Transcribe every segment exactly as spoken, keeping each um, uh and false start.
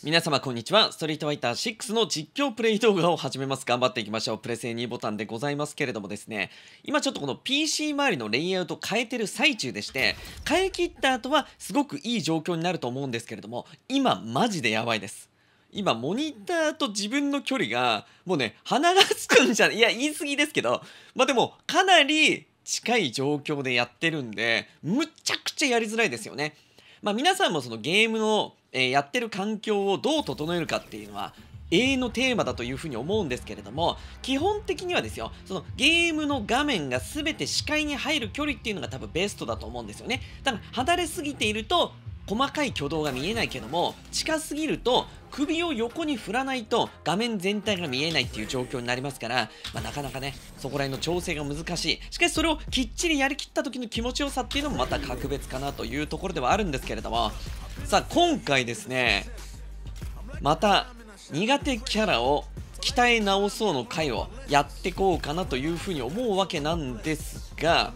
皆様こんにちは。ストリートファイターシックスの実況プレイ動画を始めます。頑張っていきましょう。プレセにボタンでございますけれどもですね、今ちょっとこの ピーシー 周りのレイアウト変えてる最中でして、変え切った後はすごくいい状況になると思うんですけれども、今マジでやばいです。今モニターと自分の距離がもうね、鼻がつくんじゃない、いや言い過ぎですけど、まあでもかなり近い状況でやってるんで、むちゃくちゃやりづらいですよね。まあ皆さんもそのゲームの、えーやってる環境をどう整えるかっていうのは永遠のテーマだというふうに思うんですけれども、基本的にはですよ、そのゲームの画面が全て視界に入る距離っていうのが多分ベストだと思うんですよね。だから離れすぎていると細かい挙動が見えないけども、近すぎると首を横に振らないと画面全体が見えないっていう状況になりますから、まあ、なかなかねそこら辺の調整が難しい。しかしそれをきっちりやりきった時の気持ちよさっていうのもまた格別かなというところではあるんですけれども、さあ今回ですね、また苦手キャラを鍛え直そうの回をやってこうかなというふうに思うわけなんですが、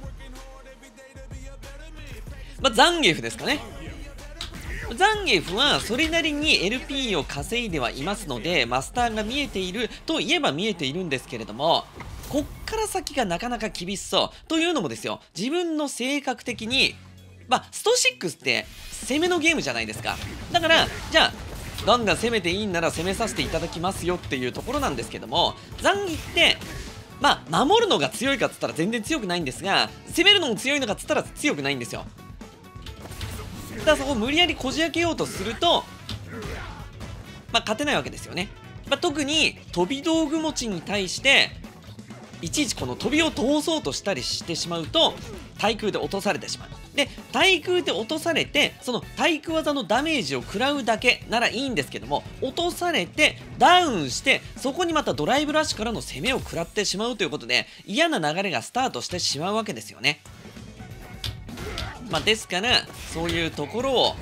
まあ、ザンゲフですかね。ザンゲフはそれなりに エルピー を稼いではいますので、マスターが見えているといえば見えているんですけれども、こっから先がなかなか厳しそうというのもですよ、自分の性格的にまあストろくって攻めのゲームじゃないですか。だからじゃあガンガン攻めていいんなら攻めさせていただきますよっていうところなんですけども、ザンギってまあ守るのが強いかっつったら全然強くないんですが、攻めるのも強いのかっつったら強くないんですよ。だからそこを無理やりこじ開けようとするとまあ勝てないわけですよね。まあ、特に飛び道具持ちに対していちいちこの飛びを通そうとしたりしてしまうと対空で落とされてしまう。で対空で落とされてその対空技のダメージを食らうだけならいいんですけども、落とされてダウンしてそこにまたドライブラッシュからの攻めを食らってしまうということで嫌な流れがスタートしてしまうわけですよね。まあ、ですからそういうところを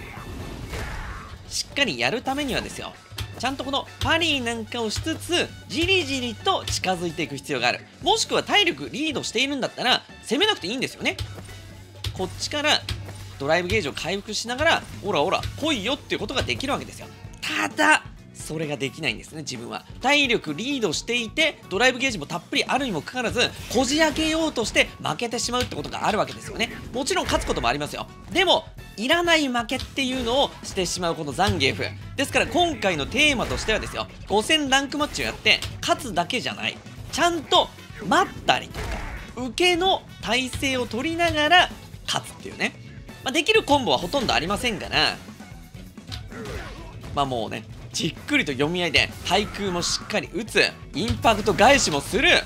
しっかりやるためにはですよ、ちゃんとこのパリーなんかをしつつじりじりと近づいていく必要がある。もしくは体力リードしているんだったら攻めなくていいんですよね。こっちからドライブゲージを回復しながらオラオラ来いよっていうことができるわけですよ。ただそれができないんですね。自分は体力リードしていてドライブゲージもたっぷりあるにもかかわらずこじ開けようとして負けてしまうってことがあるわけですよね。もちろん勝つこともありますよ。でもいらない負けっていうのをしてしまうこのザンゲーフですから、今回のテーマとしてはですよ、ご戦ランクマッチをやって勝つだけじゃない、ちゃんと待ったりとか受けの体勢を取りながら勝つっていうね、まあ、できるコンボはほとんどありませんから、まあもうねじっくりと読み合いで対空もしっかり打つ、インパクト返しもする、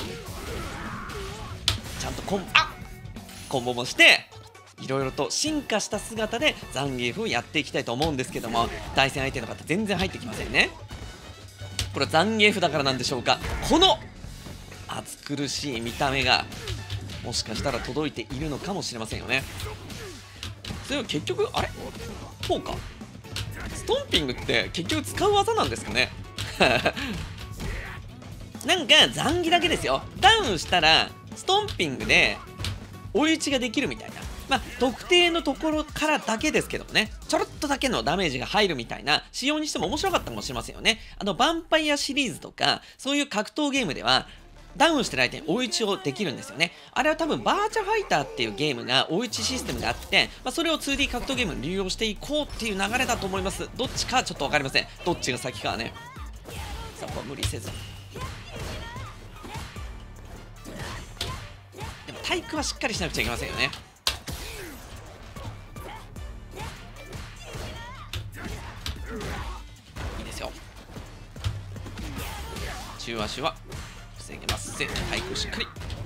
ちゃんとコンあコンボもしていろいろと進化した姿でザンゲーフをやっていきたいと思うんですけども、対戦相手の方全然入ってきませんね。これはザンゲーフだからなんでしょうか、この暑苦しい見た目がもしかしたら届いているのかもしれませんよね。それは結局あれこうか、ストンピングって結局使う技なんですかねなんか残儀だけですよ、ダウンしたらストンピングで追い打ちができるみたいな、まあ特定のところからだけですけどもね、ちょろっとだけのダメージが入るみたいな仕様にしても面白かったかもしれませんよね。あのヴァンパイアシリーズとかそういう格闘ゲームではダウンしてる相手に追い打ちをできるんですよね。あれは多分バーチャファイターっていうゲームが追い打ちシステムがあって、まあ、それを ツーディー 格闘ゲームに流用していこうっていう流れだと思います。どっちかちょっと分かりません、どっちが先かはね。さあここは無理せず、でも対空はしっかりしなくちゃいけませんよね。いいですよ、中足は防げますせ、対空しっかり、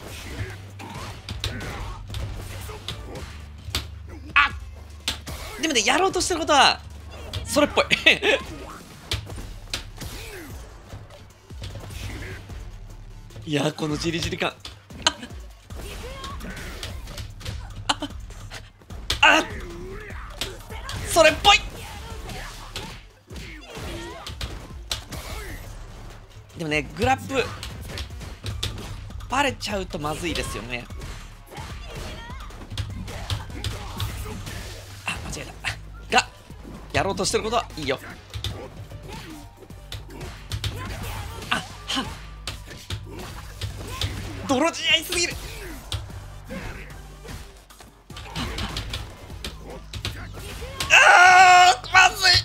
あっでもねやろうとしてることはそれっぽいいやこのじりじり感、あっあっそれっぽい。でもねグラップバレちゃうとまずいですよね。あ間違えたがやろうとしてることはいいよ。 泥仕合すぎる。あーまずい。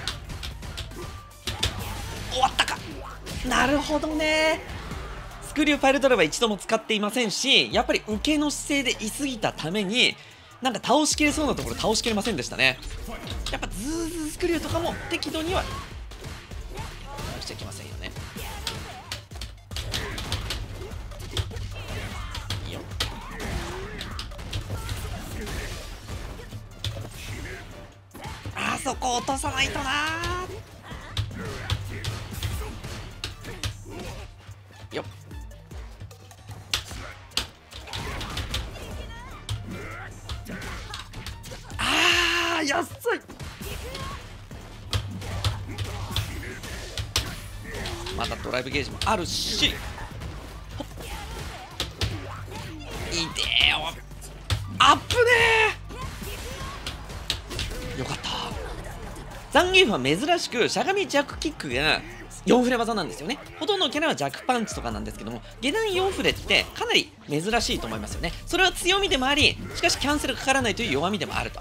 終わったか。なるほどね。スクリューパイルドライバー一度も使っていませんし、やっぱり受けの姿勢で居すぎたためになんか倒しきれそうなところ倒しきれませんでしたね。やっぱズーズースクリューとかも適度には倒しちゃいけませんよね。いいよ。あそこ落とさないとなー。よっ。あー安い。またドライブゲージもあるし、いいでーよ。アップねー。よかった。ザンギーフは珍しくしゃがみジャックキックがよんフレ技なんですよね。ほとんどのキャラはジャックパンチとかなんですけども、下段よんフレってかなり珍しいと思いますよね。それは強みでもあり、しかしキャンセルかからないという弱みでもあると。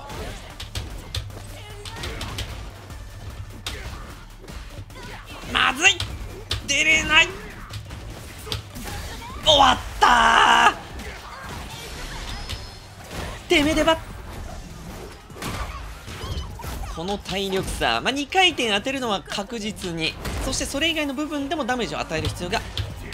まずい。出れない。終わったー。てめでば。この体力差、まあ、にかい転当てるのは確実に、そしてそれ以外の部分でもダメージを与える必要が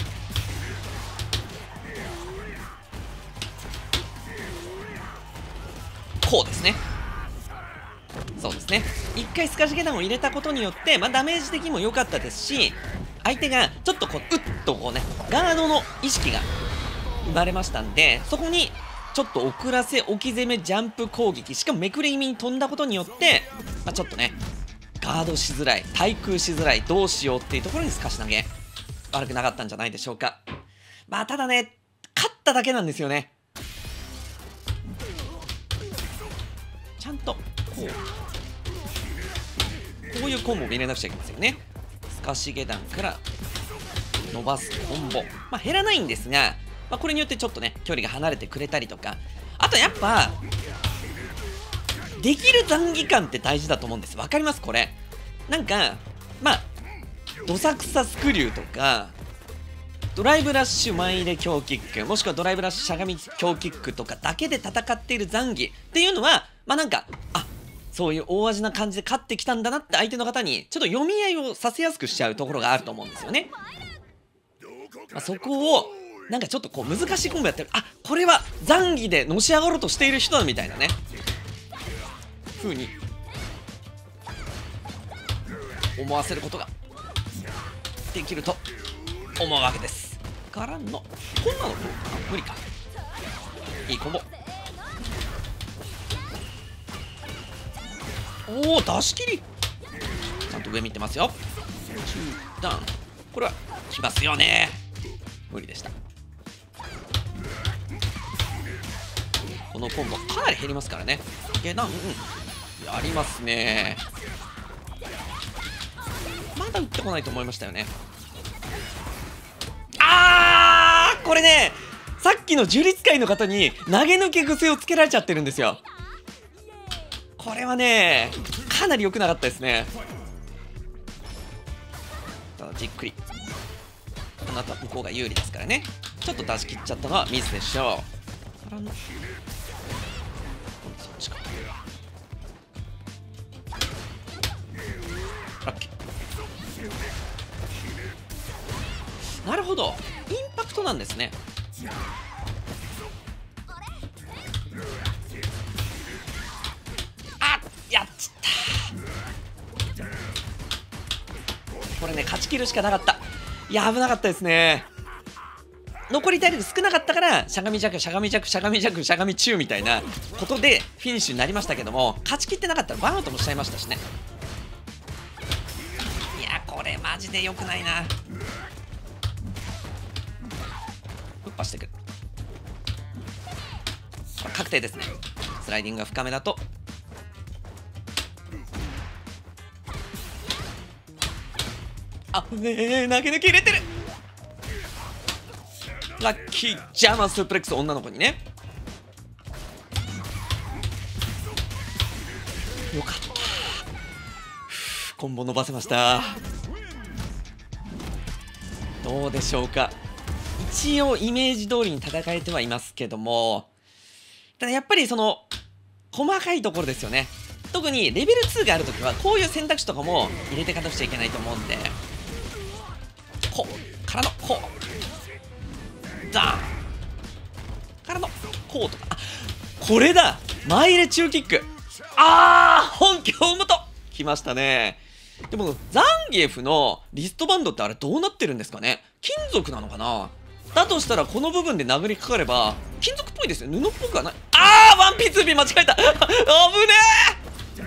こうですね。そうですね。いっかい透かし下段を入れたことによって、まあ、ダメージ的にも良かったですし、相手がちょっとこううっとこうねガードの意識が生まれましたんで、そこにちょっと遅らせ置き攻めジャンプ攻撃、しかもめくれ気味に飛んだことによって、まあ、ちょっとねガードしづらい、対空しづらい、どうしようっていうところに透かし投げ悪くなかったんじゃないでしょうか。まあただね勝っただけなんですよね。ちゃんとこうこういうコンボを見れなくちゃいけませんよね。透かし下段から伸ばすコンボ、まあ、減らないんですが、まあ、これによってちょっとね距離が離れてくれたりとか、あとやっぱできる残機感って大事だと思うんです。わかります？これなんかまあどさくさスクリューとかドライブラッシュ前入れ強キック、もしくはドライブラッシュしゃがみ強キックとかだけで戦っている残機っていうのは、まあなんかあそういう大味な感じで勝ってきたんだなって相手の方にちょっと読み合いをさせやすくしちゃうところがあると思うんですよね。まあ、そこをなんかちょっとこう難しいコンボやってる、あこれは残機でのし上がろうとしている人だみたいなね風に思わせることができると思うわけです。からのこんなのどうかな、無理か。いいコンボ。おお出し切りちゃんと上見てますよ。中段これはきますよね。無理でした。このコンボかなり減りますからね。下段、うん、やりますね。まだ打ってこないと思いましたよね。あーこれねさっきの呪律界の方に投げ抜け癖をつけられちゃってるんですよ。これはねかなり良くなかったですね。ただじっくりあなた向こうが有利ですからね。ちょっと出し切っちゃったのはミスでしょう。からのそっちか。ラッキー。なるほどインパクトなんですね。あやっちったこれね勝ち切るしかなかった。いや危なかったですね。残り体力少なかったからしゃがみ弱しゃがみ弱しゃがみ弱しゃがみ中みたいなことでフィニッシュになりましたけども、勝ち切ってなかったらワンアウトもしちゃいましたしね。いやこれマジで良くないな。突破してくる。これ確定ですね。スライディングが深めだとあねえ投げ抜き入れてる。 ラッキージャーマンスープレックス、女の子にね。よかった、コンボ伸ばせました。どうでしょうか。一応イメージ通りに戦えてはいますけども、ただやっぱりその細かいところですよね。特にレベルツーがあるときはこういう選択肢とかも入れていかなくちゃいけないと思うんで、こうからのこうザーンからのこうとか、あ、これだ、前入れ中キック、あー本家大元きましたね。でもザンギエフのリストバンドってあれどうなってるんですかね。金属なのかな。だとしたらこの部分で殴りかかれば金属っぽいですよ。布っぽくはない。あーワンピーツービー間違えた危ねえ。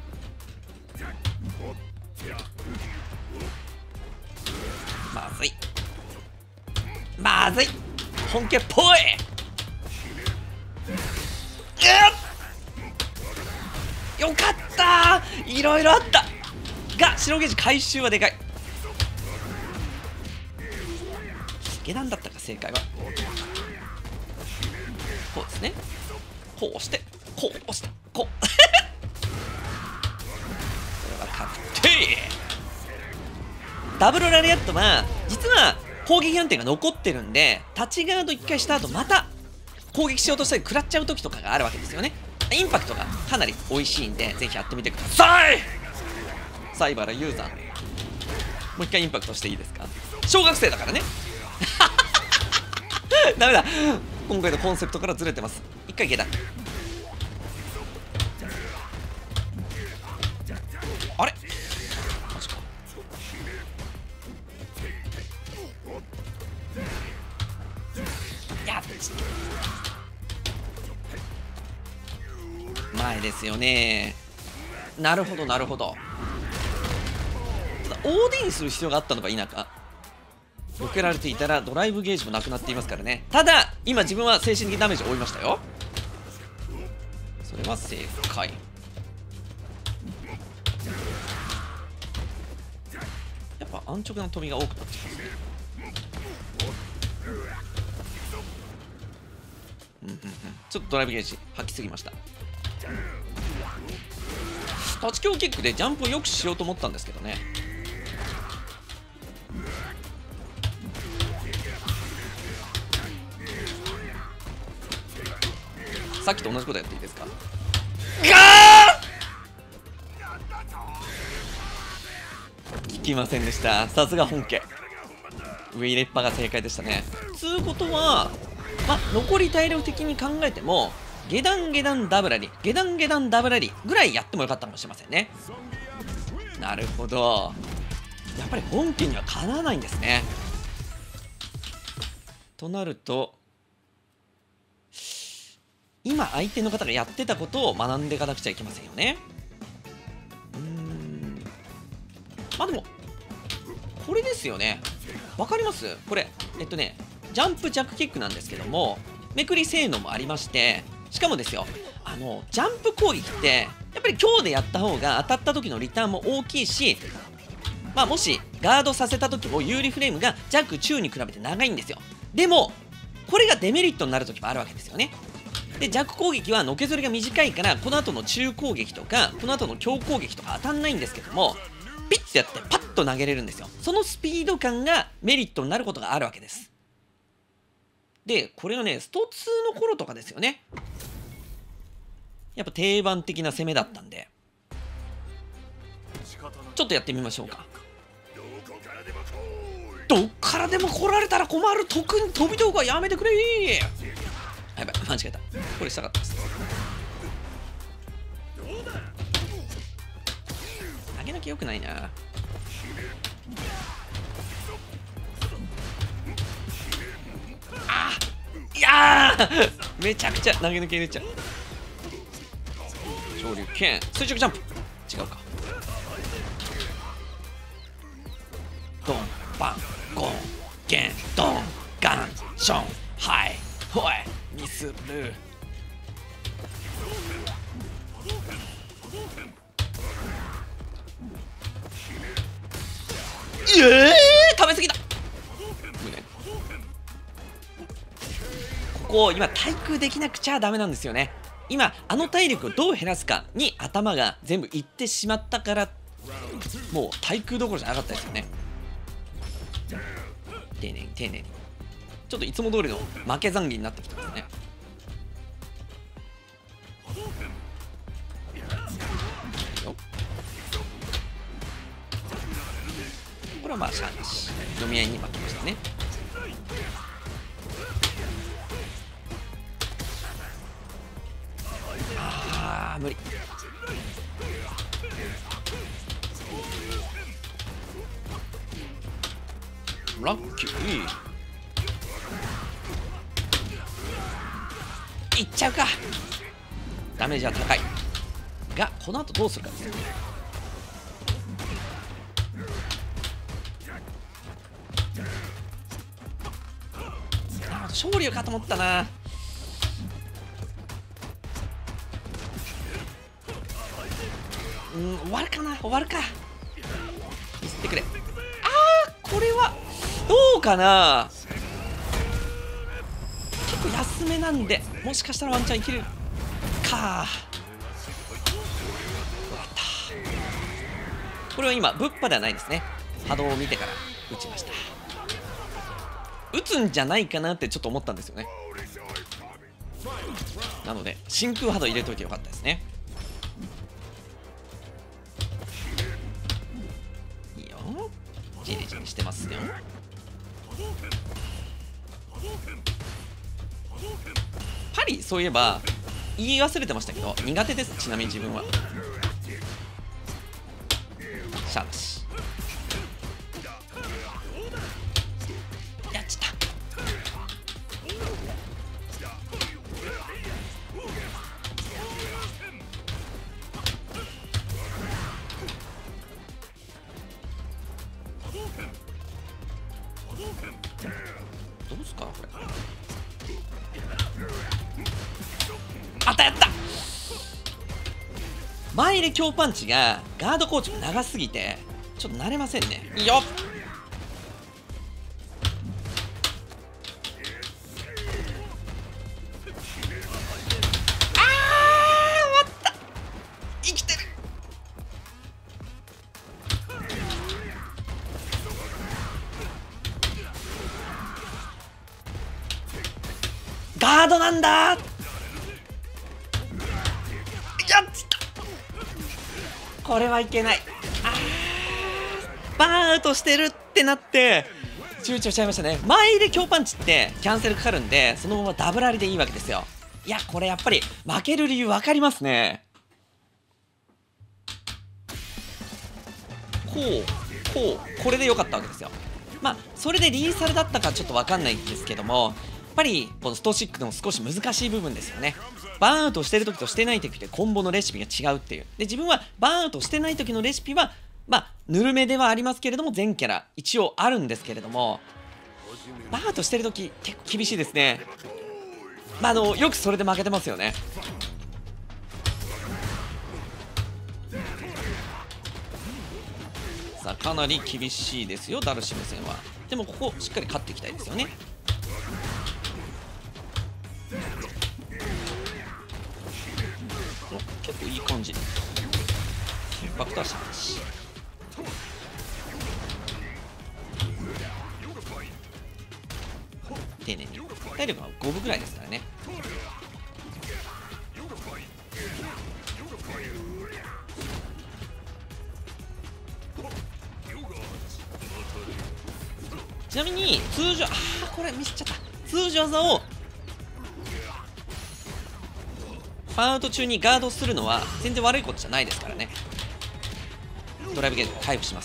まずいまずい、本家っぽい。よかったー、いろいろあったが白ゲージ回収はでかい。下段だったか、正解はこうですね。こうしてこう押してこうこれは確定。ダブルラリアットは実は攻撃安定が残ってるんで、立ちガードいっかいした後また攻撃しようとしたり食らっちゃう時とかがあるわけですよね。インパクトがかなり美味しいんで、ぜひやってみてください。サイバラユーザー、もう一回インパクトしていいですか。小学生だからねダメだ、今回のコンセプトからずれてます。一回下段、あれマジか。やっ前ですよね。なるほどなるほど。ただ オーディー にする必要があったのか否か。避けられていたらドライブゲージもなくなっていますからね。ただ今自分は精神的ダメージを負いましたよ。それは正解。やっぱ安直な飛びが多くなってきますね。うんうんうん、ちょっとドライブゲージ吐きすぎました。立ち強キックでジャンプをよくしようと思ったんですけどね。さっきと同じことやっていいですか。聞きませんでした。さすが本家。上入れっぱが正解でしたね。つうことは、まあ、残り体力的に考えても下段下段ダブラリ下段下段ダブラリぐらいやってもよかったかもしれませんね。なるほど、やっぱり本家にはかなわないんですね。となると今相手の方がやってたことを学んでいかなくちゃいけませんよね。うーん、まあでもこれですよね。わかります？これえっとねジャンプジャックキックなんですけども、めくり性能もありまして、しかもですよ、あのジャンプ攻撃ってやっぱり強でやった方が当たった時のリターンも大きいし、まあもしガードさせた時も有利フレームが弱中に比べて長いんですよ。でもこれがデメリットになる時もあるわけですよね。で弱攻撃はのけぞりが短いから、この後の中攻撃とかこの後の強攻撃とか当たんないんですけども、ピッてやってパッと投げれるんですよ。そのスピード感がメリットになることがあるわけです。でこれがねストツーの頃とかですよね。やっぱ定番的な攻めだったんで、ちょっとやってみましょうか。どっからでも来られたら困る。特に飛び道具はやめてくれ。やばい間違えた。これしたかったです。投げなきゃよくないな。あいやーめちゃくちゃ投げ抜け入れちゃう。昇竜拳垂直ジャンプ違うか。ドンバンゴンゲンドンガンションはいほいミスる。ええー、食べ過ぎだ。無念。 こ今対空できなくちゃダメなんですよね。今あの体力をどう減らすかに頭が全部いってしまったから、もう対空どころじゃなかったですよね。丁寧に丁寧に、ちょっといつも通りの負け残儀になってきてますね。これはまあしゃあなし、読み合いに負けましたね。ああ無理。ラッキーいっちゃうか。ダメージは高いが、この後どうするかですね。勝利かと思ったな。うん、終わるかな、終わるか。ミスってくれ。あー、これはどうかな。結構安めなんで、もしかしたらワンチャンいけるか。これは今ぶっぱではないですね。波動を見てから打ちました。打つんじゃないかなってちょっと思ったんですよね。なので真空波動入れといてよかったですね。いいよ、じりじりしてますよ。パリ、そういえば言い忘れてましたけど苦手です。ちなみに自分はシャーシやっちゃった。どうすかこれ。あった、やった。前入れ強パンチがガードコーチが長すぎてちょっと慣れませんね。いいよ。ガードなんだ。やっこれはいけない。あー、バーンアウトしてるってなって躊躇しちゃいましたね。前入れ強パンチってキャンセルかかるんでそのままダブラリでいいわけですよ。いやこれやっぱり負ける理由分かりますね。こうこうこれで良かったわけですよ。まあそれでリーサルだったかちょっと分かんないんですけども、やっぱりこのストシックでも少し難しい部分ですよね。バーンアウトしてる時としてない時でコンボのレシピが違うっていう。で自分はバーンアウトしてない時のレシピはまあぬるめではありますけれども全キャラ一応あるんですけれども、バーンアウトしてる時結構厳しいですね。まああのよくそれで負けてますよね。さあかなり厳しいですよダルシム戦は。でもここしっかり勝っていきたいですよね。結構いい感じ。バクターシャンチ丁寧に。体力はごぶぐらいですからね。ちなみに通常、ああこれミスっちゃった。通常技をファンアウト中にガードするのは全然悪いことじゃないですからね。ドライブゲート回復します。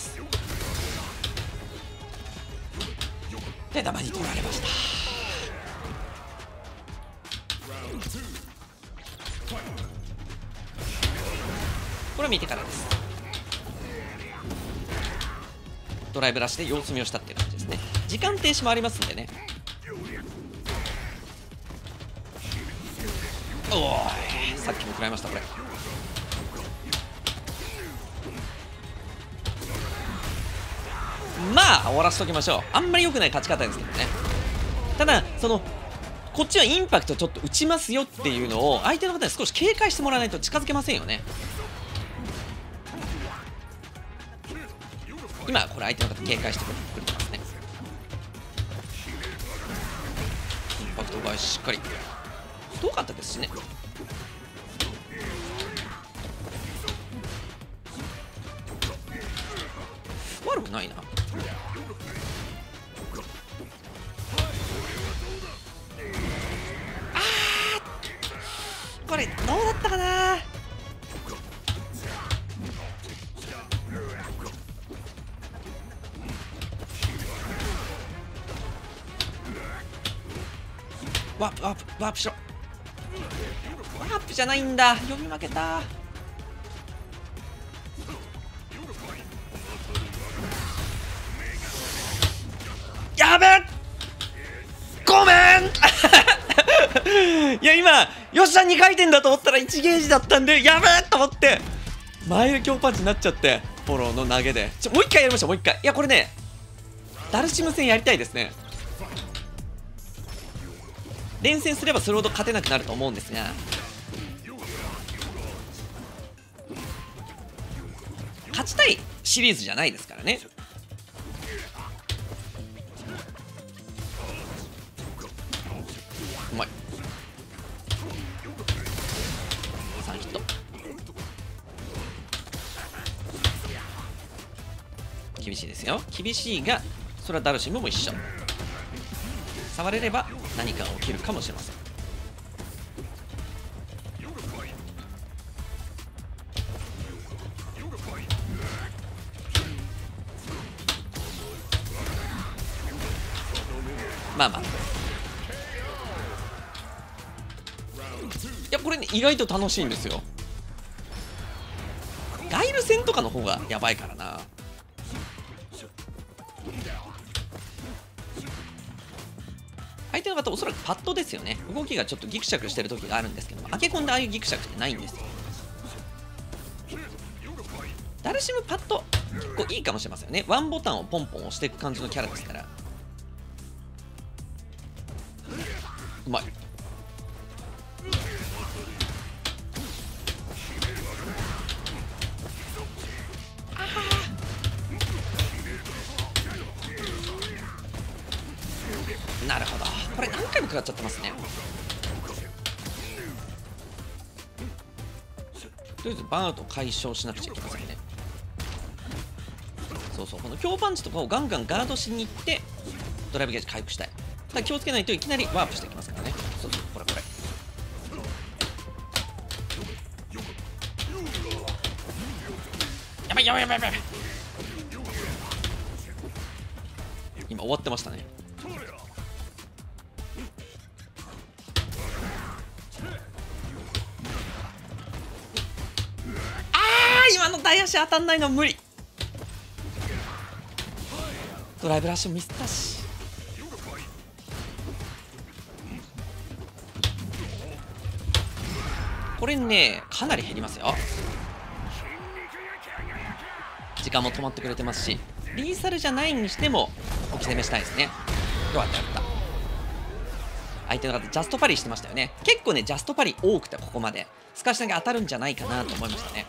でダマに取られました。これは見てからです。ドライブラッシュで様子見をしたっていう感じですね。時間停止もありますんでね。おーい、さっきも食らいましたこれ。まあ終わらせときましょう。あんまり良くない勝ち方ですけどね。ただそのこっちはインパクトちょっと打ちますよっていうのを相手の方に少し警戒してもらわないと近づけませんよね。今これ相手の方警戒してくれてますね。インパクトがしっかり遠かったですしね。悪くないな。これどうだったかな。ワープワープワープしろ。ワープじゃないんだ。読み負けた。やべえ、ごめんいや今よっしゃにかい転だと思ったらいちゲージだったんで、やべえと思って前強パンチになっちゃって、フォローの投げでちょもう一回やりましょう。もう一回。いやこれねダルシム戦やりたいですね。連戦すればそれほど勝てなくなると思うんですが、勝ちたいシリーズじゃないですからね。うまい。さんヒット。厳しいですよ。厳しいがそれはダルシムも一緒。触れれば何かが起きるかもしれません。まあまあ、いやこれね意外と楽しいんですよ。ガイル戦とかの方がやばいからな。相手の方おそらくパッドですよね。動きがちょっとギクシャクしてる時があるんですけども、開け込んでああいうギクシャクってないんですよ。ダルシムパッド結構いいかもしれませんよね。ワンボタンをポンポン押していく感じのキャラですから。うまい。なるほど。これ何回も食らっちゃってますね。とりあえずバーンアウト解消しなくちゃいけませんね。そうそう、この強パンチとかをガンガンガードしに行ってドライブゲージ回復したい。ただ気をつけないといきなりワープしてきますからね。そうそう、これこれ。やばいやばいやばいやばい。今終わってましたね。今の大足当たんないの無理。ドライブラッシュミスったし。これねかなり減りますよ。時間も止まってくれてますし、リーサルじゃないにしても置き攻めしたいですね。よかったよかった。相手の方ジャストパリしてましたよね。結構ねジャストパリ多くて、ここまでスカシ投げ当たるんじゃないかなと思いましたね。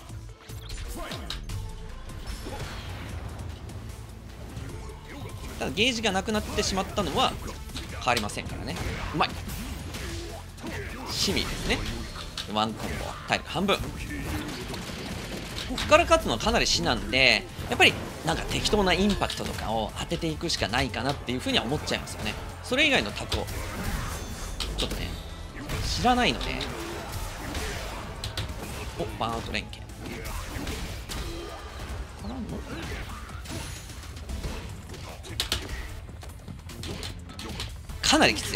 ただゲージがなくなってしまったのは変わりませんからね。うまい。シミですね。ワンコンボ体力半分。ここから勝つのはかなり至難で、やっぱりなんか適当なインパクトとかを当てていくしかないかなっていうふうには思っちゃいますよね。それ以外のタクをちょっとね知らないので。お、バーンアウト連携からのかなりきつい。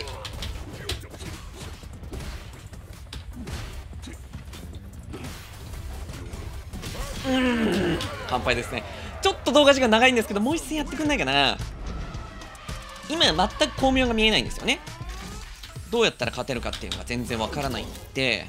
うーん、完敗ですね。ちょっと動画時間長いんですけど、もう一戦やってくんないかな。今全く巧妙が見えないんですよね。どうやったら勝てるかっていうのが全然わからないんで、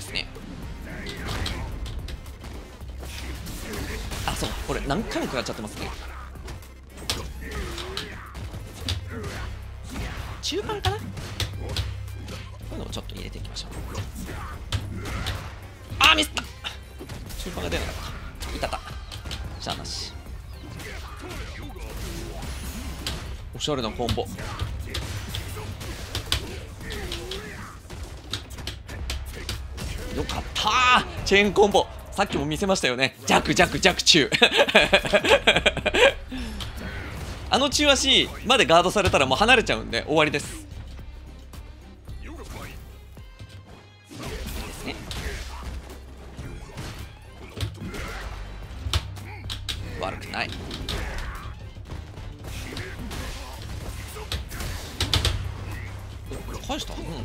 ですね。あ、そう、これ何回も食らっちゃってますね。中盤かな、こういうのをちょっと入れていきましょう。あー、ミスった。中盤が出なかった。いたた。しゃあなし。おしゃれなコンボ。よかったー、チェーンコンボ。さっきも見せましたよね。弱弱弱中あの中足までガードされたらもう離れちゃうんで終わりです。ですね。悪くない。返した。うん。手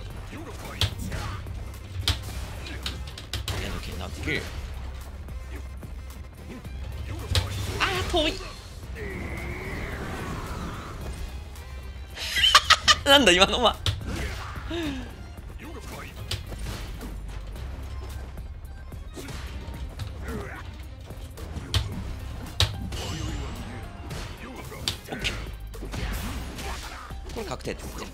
抜きになってくる。あー、遠いなんだ今のはオッケー。これ確定ですね。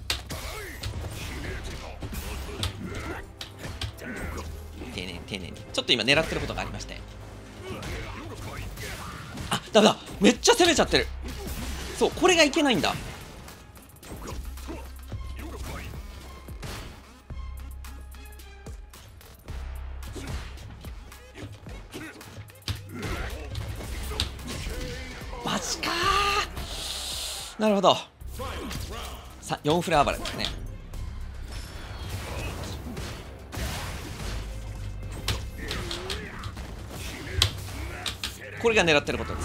丁寧に丁寧に。ちょっと今狙ってることがありまして、あ、ダメだ、めっちゃ攻めちゃってる。そう、これがいけないんだ。マジかー。なるほど。さよんフレ暴れですね。これが狙ってることです。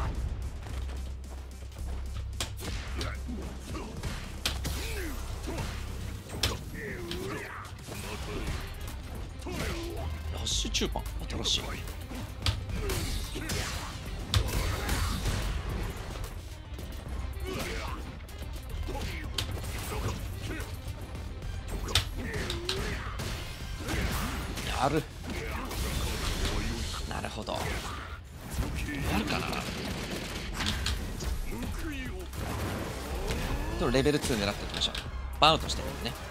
ラッシュ中盤新しい。やる。なるほど。あるかな。でもレベルツー狙っていきましょう。バンアウトしてるんでね。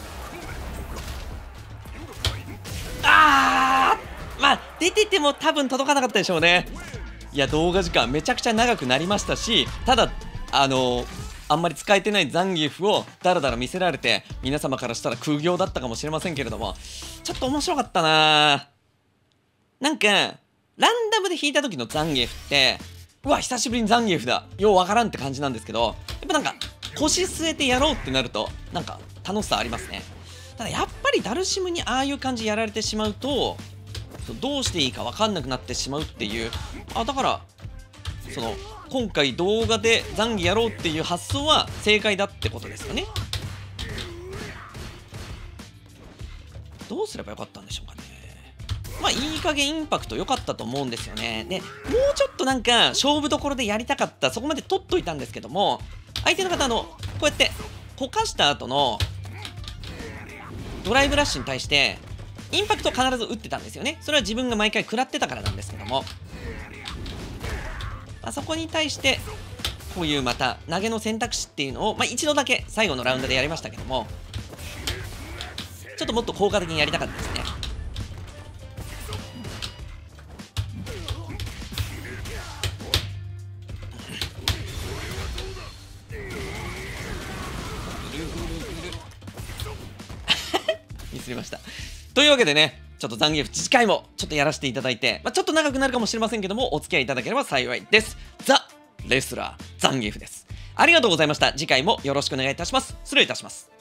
あー、まあ出てても多分届かなかったでしょうね。いや、動画時間めちゃくちゃ長くなりましたし、ただあのー、あんまり使えてないザンギエフをダラダラ見せられて、皆様からしたら空業だったかもしれませんけれども、ちょっと面白かったな。なんかランダムで引いた時のザンギエフって、うわ久しぶりにザンギエフだ、ようわからんって感じなんですけど、やっぱなんか腰据えてやろうってなるとなんか楽しさありますね。ただやっぱりダルシムにああいう感じやられてしまうと、どうしていいか分かんなくなってしまうっていう、あ、だからその今回動画でザンギやろうっていう発想は正解だってことですよね。どうすればよかったんでしょうかね。まあいい加減インパクト良かったと思うんですよね。でもうちょっとなんか勝負どころでやりたかった、そこまで取っといたんですけども、相手の方のこうやってこかした後のドライブラッシュに対してインパクトを必ず打ってたんですよね。それは自分が毎回食らってたからなんですけども、あそこに対してこういうまた投げの選択肢っていうのを、まあ、一度だけ最後のラウンドでやりましたけども、ちょっともっと効果的にやりたかったですね。ミスりました。というわけでね、ちょっとザンギエフ次回もちょっとやらせていただいて、まあ、ちょっと長くなるかもしれませんけども、お付き合いいただければ幸いです。ザ・レスラーザンギエフです。ありがとうございました。次回もよろしくお願いいたします。失礼いたします。